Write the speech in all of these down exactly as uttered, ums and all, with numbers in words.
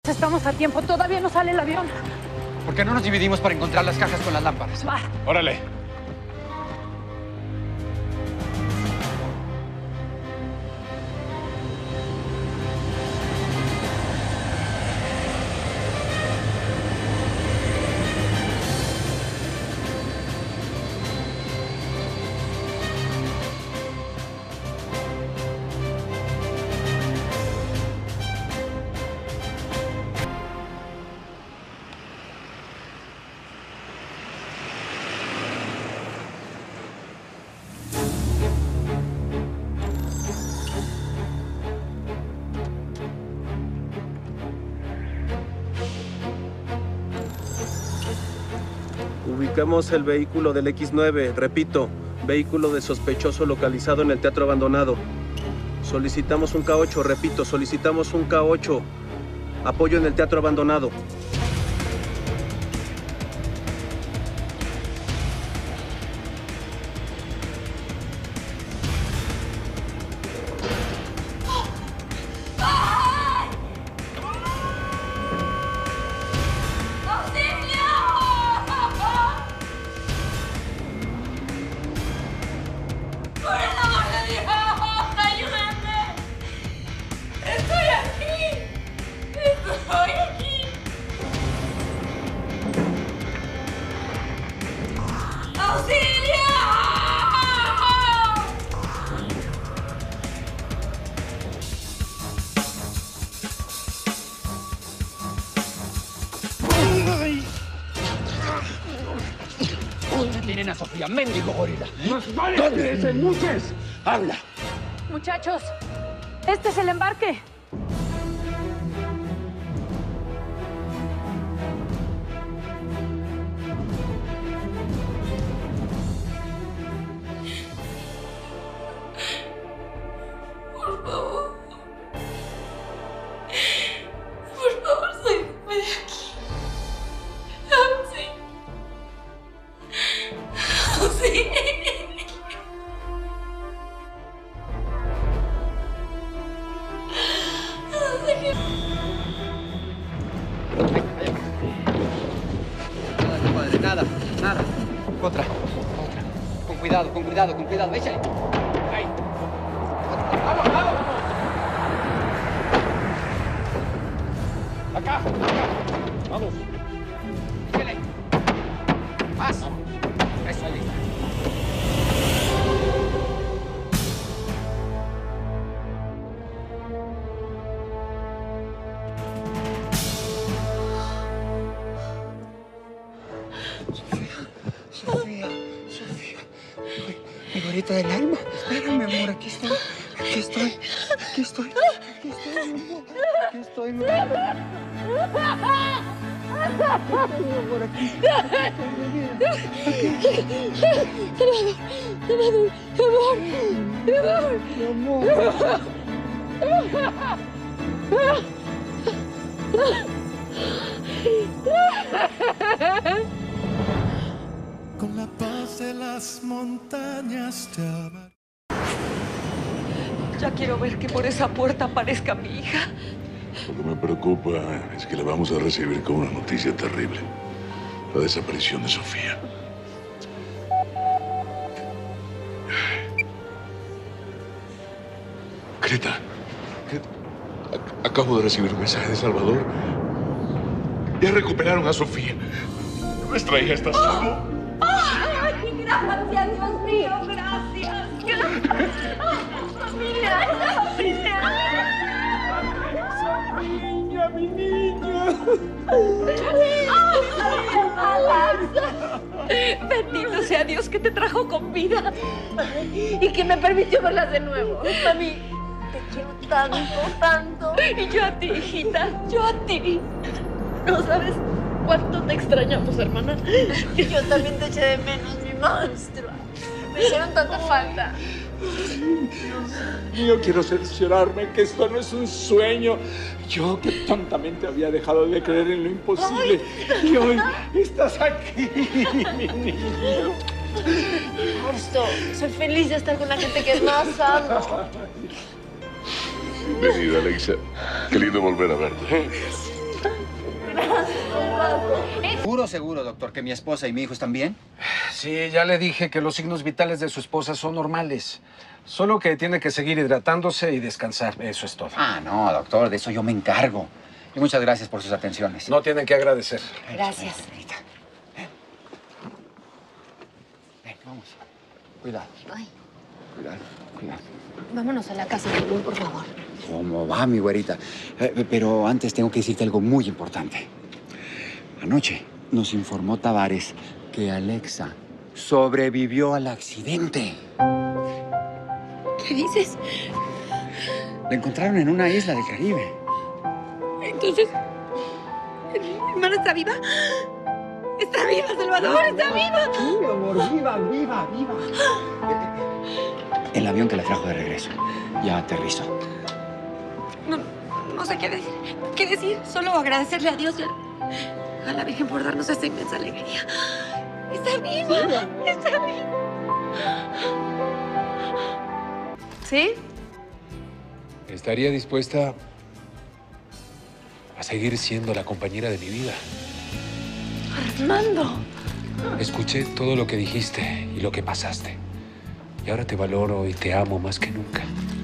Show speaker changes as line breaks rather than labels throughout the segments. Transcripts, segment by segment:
Estamos a tiempo, todavía no sale el avión.
¿Por qué no nos dividimos para encontrar las cajas con las lámparas?
Va.
Órale.
Ubicamos el vehículo del equis nueve. Repito, vehículo de sospechoso localizado en el teatro abandonado. Solicitamos un K ocho. Repito, solicitamos un K ocho. Apoyo en el teatro abandonado.
Tienen a Sofía, mendigo gorila.
¿Dónde es el Muches? ¡Habla!
Muchachos, este es el embarque.
Por favor. Por favor, sáquenme de aquí. Auxilio. Auxilio.
Nada, compadre, nada, nada. Otra, otra. Con cuidado, con cuidado, con cuidado. Échale. Ahí. ¡Vamos, vamos! Acá, acá. Vamos. Échale. Más. Eso, ahí.
Sofía, Sofía. Mi, mi gorrita del alma. Espérame, amor, aquí estoy. Aquí estoy. Aquí estoy. Aquí estoy, mi amor. Aquí estoy, mi amor. Aquí estoy, mi amor, aquí. Mi amor.
Con la paz de las montañas te amaré.
Ya quiero ver que por esa puerta aparezca mi hija.
Lo que me preocupa es que la vamos a recibir con una noticia terrible. La desaparición de Sofía. Greta, Greta, ac- acabo de recibir un mensaje de Salvador. Ya recuperaron a Sofía. Nuestra hija está salvo.
¡Ay, gracias, Dios mío! ¡Gracias! ¡Gracias! ¡Familia! ¡Esa familia!
Niña, mi niña.
Bendito sea Dios que te trajo con vida y que me permitió verlas de nuevo. Mami, te quiero tanto, tanto. Y yo a ti, hijita, yo a ti. No sabes cuánto te extrañamos, hermana. Yo también te eché de menos, mi monstruo. Me hicieron tanta falta.
Dios mío, quiero cerciorarme que esto no es un sueño. Yo que tontamente había dejado de creer en lo imposible. Ay. Y hoy estás aquí, mi niño.
Justo, soy feliz de estar con la gente que es más amo.
Bienvenida, Alexa. Qué lindo volver a verte.
¿Seguro, seguro, doctor, que mi esposa y mi hijo están bien?
Sí, ya le dije que los signos vitales de su esposa son normales. Solo que tiene que seguir hidratándose y descansar. Eso es todo.
Ah, no, doctor, de eso yo me encargo. Y muchas gracias por sus atenciones.
No tienen que agradecer.
Gracias.
Ven, ven, vamos. Cuidado.
Ay,
Cuidado, cuidado.
vámonos a la casa, Julián, por favor.
¿Cómo va, mi güerita? Eh, pero antes tengo que decirte algo muy importante. Anoche nos informó Tavares que Alexa sobrevivió al accidente.
¿Qué dices?
La encontraron en una isla del Caribe.
Entonces, ¿mi hermana está viva? ¡Está viva, Salvador! ¡Está viva!
Sí, amor, viva, viva, viva. El avión que la trajo de regreso ya aterrizó.
No, no sé qué decir. ¿Qué decir? Solo agradecerle a Dios y a, a la Virgen por darnos esta inmensa alegría. ¡Está viva! ¡Está viva!
¿Sí?
Estaría dispuesta a seguir siendo la compañera de mi vida.
¡Armando!
Escuché todo lo que dijiste y lo que pasaste. Y ahora te valoro y te amo más que nunca.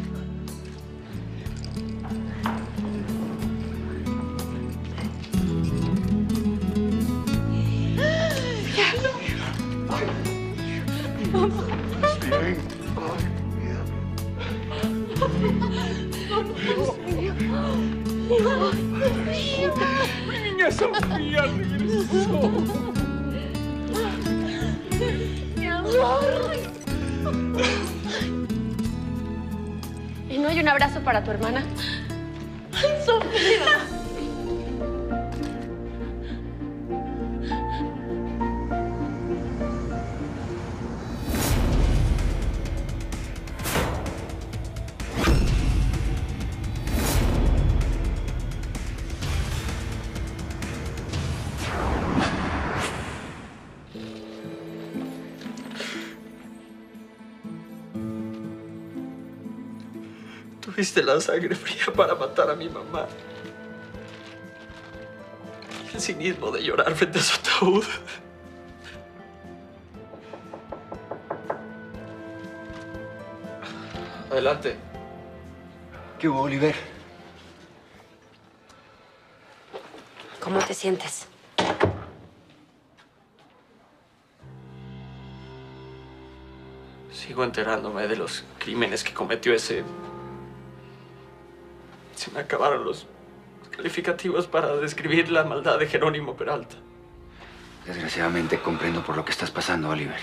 Niña Sofía regresó.
¡Mi amor! ¿Y no hay un abrazo para tu hermana? ¡Ay, Sofía!
Tuviste la sangre fría para matar a mi mamá. Y el cinismo de llorar frente a su ataúd. Adelante.
¿Qué hubo, Oliver?
¿Cómo te sientes?
Sigo enterándome de los crímenes que cometió ese... Se me acabaron los calificativos para describir la maldad de Jerónimo Peralta.
Desgraciadamente comprendo por lo que estás pasando, Oliver.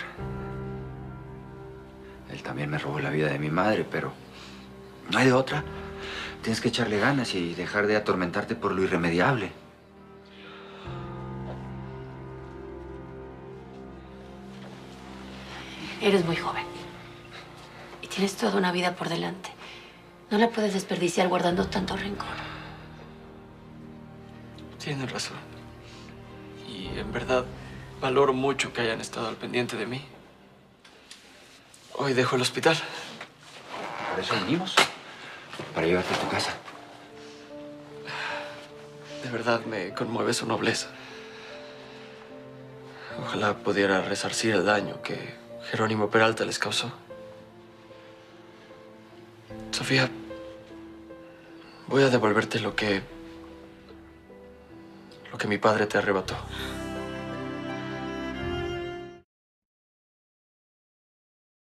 Él también me robó la vida de mi madre, pero no hay de otra. Tienes que echarle ganas y dejar de atormentarte por lo irremediable.
Eres muy joven. Y tienes toda una vida por delante. No la puedes desperdiciar guardando tanto rencor.
Tienes razón. Y en verdad valoro mucho que hayan estado al pendiente de mí. Hoy dejo el hospital.
Por eso vinimos. Para llevarte a tu casa.
De verdad me conmueve su nobleza. Ojalá pudiera resarcir el daño que Jerónimo Peralta les causó. Sofía, voy a devolverte lo que... lo que mi padre te arrebató.